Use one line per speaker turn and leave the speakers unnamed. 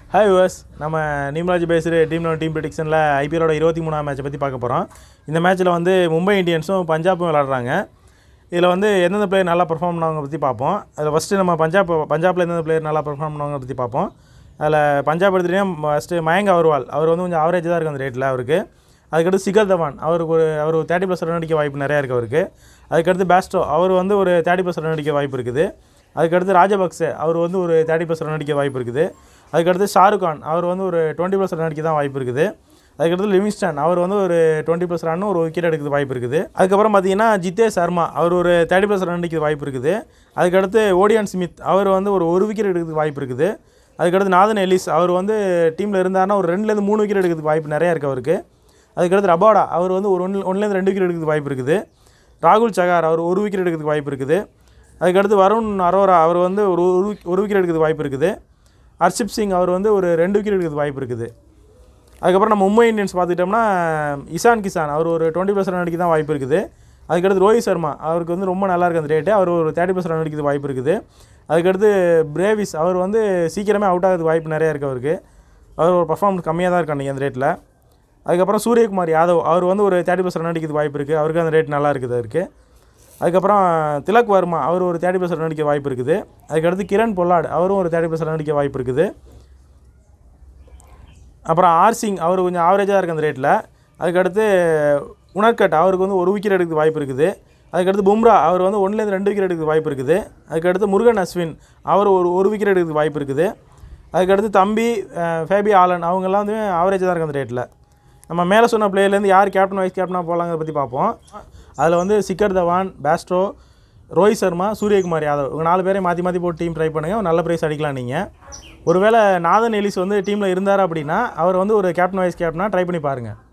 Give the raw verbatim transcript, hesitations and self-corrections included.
Hi viewers, நம்ம Numerology based Dream eleven team predictionல I P L ஓட twenty-third match பத்தி பார்க்க போறோம். இந்த மேட்ச்ல வந்து மும்பை இந்தியன்ஸும் பஞ்சாபும் விளையாடுறாங்க. இதுல வந்து எந்தெந்த பிளேயர் நல்லா பெர்ஃபார்ம் பண்ணாங்க பத்தி பாப்போம். அதுல ஃபர்ஸ்ட் நம்ம பஞ்சாப் பஞ்சாப்ல எந்தெந்த பிளேயர் நல்லா பெர்ஃபார்ம் பண்ணாங்க பத்தி பாப்போம். அதுல பஞ்சாப் எடுத்துட்டீங்கன்னா ஃபர்ஸ்ட் மயங்க் அகர்வால் அவர் வந்து கொஞ்சம் ஆவரேஜ் தான் இருக்கு அந்த ரேட்ல அவருக்கு. அதுக்கு அடுத்து சிகர் தவான் அவருக்கு ஒரு அவர் thirty plus ரன் அடிக்க வாய்ப்பு நிறைய இருக்கு அவருக்கு. அதுக்கு அடுத்து பேஸ்டோ அவர் வந்து ஒரு thirty plus ரன் அடிக்க வாய்ப்பு இருக்குது. அதுக்கு அடுத்து ராஜபக்சே அவர் வந்து ஒரு thirty plus ரன் அடிக்க வாய்ப்பு இருக்குது. அதுக்கு அடுத்து ஷாருக் கான் அவர் வந்து ஒரு twenty plus ரன் அடிக்க தான் வாய்ப்பு இருக்குது. அதுக்கு அடுத்து லிவிங்ஸ்டன் அவர் வந்து ஒரு twenty plus ரன் ஒரு விக்கெட் எடுக்க வாய்ப்பு இருக்குது. அதுக்கு அப்புறம் பாத்தீங்கன்னா ஜிதேஷ் சர்மா அவர் ஒரு thirty plus ரன் அடிக்க வாய்ப்பு இருக்குது. அதுக்கு அடுத்து ஓடியன் ஸ்மித் அவர் வந்து ஒரு ஒரு விக்கெட் எடுக்க வாய்ப்பு இருக்குது. அதுக்கு அடுத்து நாதன் எலிஸ் அவர் வந்து டீம்ல இருந்தாருன்னா ஒரு ரெண்டுல இருந்து மூணு விக்கெட் எடுக்க வாய்ப்பு நிறைய இருக்கு அவருக்கு. அதுக்கு அடுத்து ரபாடா அவர் வந்து ஒரு ஒன்ல இருந்து ரெண்டு விக்கெட் எடுக்க வாய்ப்பு இருக்குது. ராகுல் சகார் அவர் ஒரு விக்கெட் எடுக்க வாய்ப்பு இருக்குது. அதுக்கு அடுத்து வருண் அரோரா அவர் வந்து ஒரு ஒரு விக்கெட் எடுக்க வாய்ப்பு இருக்குது. ஹர்ஷிப் சிங் அவர் வந்து ஒரு ரெண்டு விக்கெட் எடுக்க வாய்ப்பு இருக்குது. அதுக்கப்புறம் நம்ம மும்பை இந்தியன்ஸ் பார்த்துட்டோம்னா இஷான் கிஷான் அவர் ஒரு twenty plus ரன் அடிக்க தான் வாய்ப்பு இருக்குது. அதுக்கடுத்து ரோஹித் சர்மா அவருக்கு வந்து ரொம்ப நல்லா இருக்குது அந்த ரேட்டு அவர் ஒரு thirty plus ரன் அடிக்கிறது வாய்ப்பு இருக்குது. அதுக்கடுத்து பிரேவிஸ் அவர் வந்து சீக்கிரமே அவுட் ஆகிறதுக்கு வாய்ப்பு நிறையா இருக்குது அவருக்கு. அவர் ஒரு பர்ஃபார்மன்ஸ் கம்மியாக தான் இருக்கு அன்றைக்கி அந்த ரேட்டில். அதுக்கப்புறம் சூரியகுமார் யாதவ் அவர் வந்து ஒரு thirty plus ரன் அடிக்கிறது வாய்ப்பு இருக்குது அவருக்கு அந்த ரேட் நல்லா இருக்குது அவருக்கு. அதுக்கப்புறம் திலக் வர்மா அவர் ஒரு thirty plus ரன் அடிக்க வாய்ப்பு இருக்குது. அதுக்கடுத்து கிரண் பொல்லாட் அவரும் ஒரு thirty plus ரன் அடிக்க வாய்ப்பு இருக்குது. அப்புறம் ஆர் சிங் அவர் கொஞ்சம் ஆவரேஜாக இருக்குது அந்த ரேட்டில். அதுக்கடுத்து உணர்கட் அவருக்கு வந்து ஒரு விக்கெட் எடுக்க வாய்ப்பு இருக்குது. அதுக்கடுத்து பும்ரா அவர் வந்து ஒன்றுலேருந்து ரெண்டு விக்கெட் எடுக்க வாய்ப்பு இருக்குது. அதுக்கடுத்து முருகன் அஸ்வின் அவர் ஒரு ஒரு விக்கெட் எடுக்க வாய்ப்பு இருக்குது. அதுக்கடுத்து தம்பி ஃபேபி ஆலன் அவங்கெல்லாம் வந்து ஆவரேஜாக தான் இருக்குது அந்த ரேட்டில். நம்ம மேலே சொன்ன பிளேயர்லேருந்து யார் கேப்டன் வைஸ் கேப்டனாக போகலாங்கிறத பற்றி பார்ப்போம். அதில் வந்து சிக்கர் தவான், பேஸ்டோ, ரோஹித் சர்மா, சூரியகுமார் யாதவ் இவங்க நாலு பேரையும் மாற்றி மாற்றி போட்டு டீம் ட்ரை பண்ணுங்கள். நல்ல ப்ரைஸ் அடிக்கலாம் நீங்கள். ஒருவேளை நாதன் எலிஸ் வந்து டீமில் இருந்தார் அப்படின்னா அவர் வந்து ஒரு கேப்டன் வைஸ் கேப்டனாக ட்ரை பண்ணி பாருங்கள்.